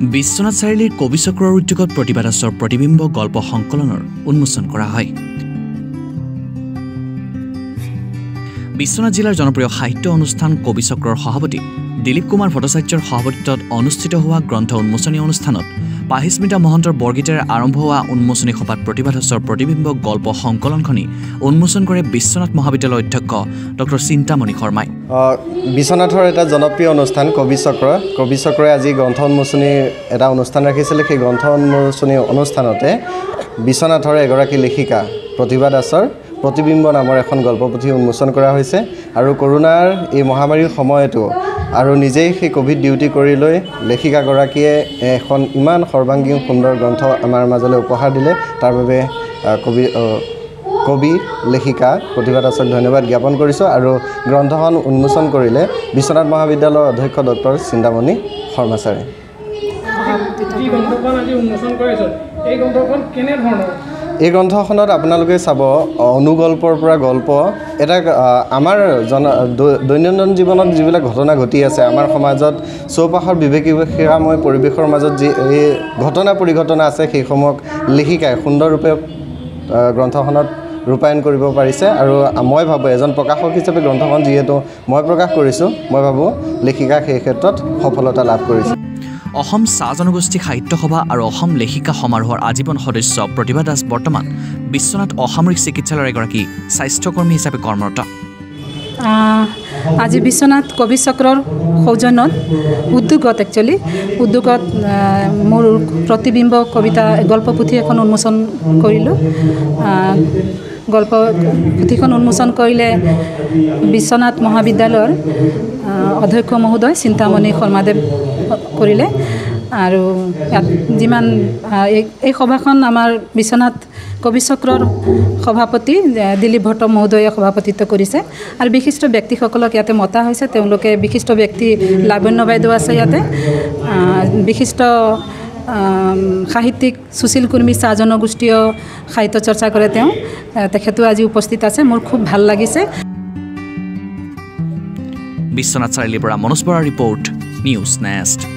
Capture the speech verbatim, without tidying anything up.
বিশ্বনাথ চাৰিআলিৰ কবি চক্ৰৰ উদ্যোগত প্ৰতিবাদাসৰ প্ৰতিবিম্ব গল্প সংকলনৰ উন্মোচন কৰা হয়। বিশ্বনাথ জিলাৰ জনপ্ৰিয় সাহিত্য অনুষ্ঠান কবি চক্ৰৰ সভাপতি দিলীপ কুমাৰ ভট্টাচাৰ্যৰ সভাপতিত্বত অনুষ্ঠিত হোৱা গ্ৰন্থ উন্মোচনী অনুষ্ঠানত পাহিস্মিতা মহন্তৰ বৰগীতেৰে আৰম্ভ হোৱা উন্মোচনী সভাত প্ৰতিবাদাসৰ প্ৰতিবিম্ব গল্প সংকলনখনি উন্মোচন কৰে বিশ্বনাথ মহাবিদ্যালয়ৰ অধ্যক্ষ ডক্টৰ চিন্তামণি শৰ্মাই। বিশ্বনাথৰ এটা জনপ্ৰিয় অনুষ্ঠান কবি চক্ৰ কবি চক্ৰই আজি গ্ৰন্থ উন্মোচনীৰ এটা অনুষ্ঠান ৰাখিছিলে। সেই গ্ৰন্থ উন্মোচনী অনুষ্ঠানতে বিশ্বনাথৰ এগৰাকী লেখিকা প্ৰতিভা দাসৰ প্ৰতিবিম্ব নামৰ এখন গল্পপুথি উন্মোচন কৰা হৈছে। আৰু কৰোনাৰ এই মহামাৰীৰ সময়তো আৰু নিজেই সেই ক'ভিড ডিউটি কৰি লৈ লেখিকাগৰাকীয়ে এখন ইমান সৰ্বাংগীন সুন্দৰ গ্ৰন্থ আমাৰ মাজলৈ উপহাৰ দিলে। তাৰ বাবে কবি কবি লেখিকা প্ৰতিভা দাসক ধন্যবাদ জ্ঞাপন কৰিছোঁ। আৰু গ্ৰন্থখন উন্মোচন কৰিলে বিশ্বনাথ মহাবিদ্যালয়ৰ অধ্যক্ষ ডক্টৰ চিন্তামণি শৰ্মা ছাৰে। এই গ্ৰন্থখনত আপোনালোকে চাব অনুগল্পৰ পৰা গল্প এটা আমাৰ জন দৈনন্দিন জীৱনত যিবিলাক ঘটনা ঘটি আছে আমাৰ সমাজত চৌপাশৰ বিবেকীময় পৰিৱেশৰ মাজত যি এই ঘটনা পৰিঘটনা আছে সেইসমূহক লেখিকাই সুন্দৰৰূপে গ্ৰন্থখনত ৰূপায়ণ কৰিব পাৰিছে। আৰু মই ভাবোঁ এজন প্ৰকাশক হিচাপে গ্ৰন্থখন যিহেতু মই প্ৰকাশ কৰিছোঁ মই ভাবোঁ লেখিকা সেই ক্ষেত্ৰত সফলতা লাভ কৰিছে। অসম চাহ জনগোষ্ঠী সাহিত্য সভা আৰু অসম লেখিকা সমাৰোহৰ আজীৱন সদস্য প্ৰতিভা দাস বৰ্তমান বিশ্বনাথ অসামৰিক চিকিৎসালয়ৰ এগৰাকী স্বাস্থ্যকৰ্মী হিচাপে কৰ্মৰত। আজি বিশ্বনাথ কবি চক্ৰৰ সৌজন্যত উদ্যোগত একচুৱেলি উদ্যোগত মোৰ প্ৰতিবিম্ব কবিতা গল্পপুথি এখন উন্মোচন কৰিলোঁ। গল্প পুথিখন উন্মোচন কৰিলে বিশ্বনাথ মহাবিদ্যালয়ৰ অধ্যক্ষ মহোদয় চিন্তামণি শৰ্মাদেৱ কৰিলে। আৰু ইয়াত যিমান এই সভাখন আমাৰ বিশ্বনাথ কবি চক্ৰৰ সভাপতি দিলীপ ভট্ট মহোদয়ে সভাপতিত্ব কৰিছে। আৰু বিশিষ্ট ব্যক্তিসকলক ইয়াতে মতা হৈছে। তেওঁলোকে বিশিষ্ট ব্যক্তি লাৱণ্য বাইদেউ আছে ইয়াতে, বিশিষ্ট সাহিত্যিক সুশীল কুৰ্মী চাহ জনগোষ্ঠীয় সাহিত্য চৰ্চা কৰে তেওঁ, তেখেতো আজি উপস্থিত আছে। মোৰ খুব ভাল লাগিছে। বিশ্বনাথ চাৰিআলিৰ পৰা মনোজ বৰাৰ ৰিপৰ্ট, নিউজ নেষ্ট।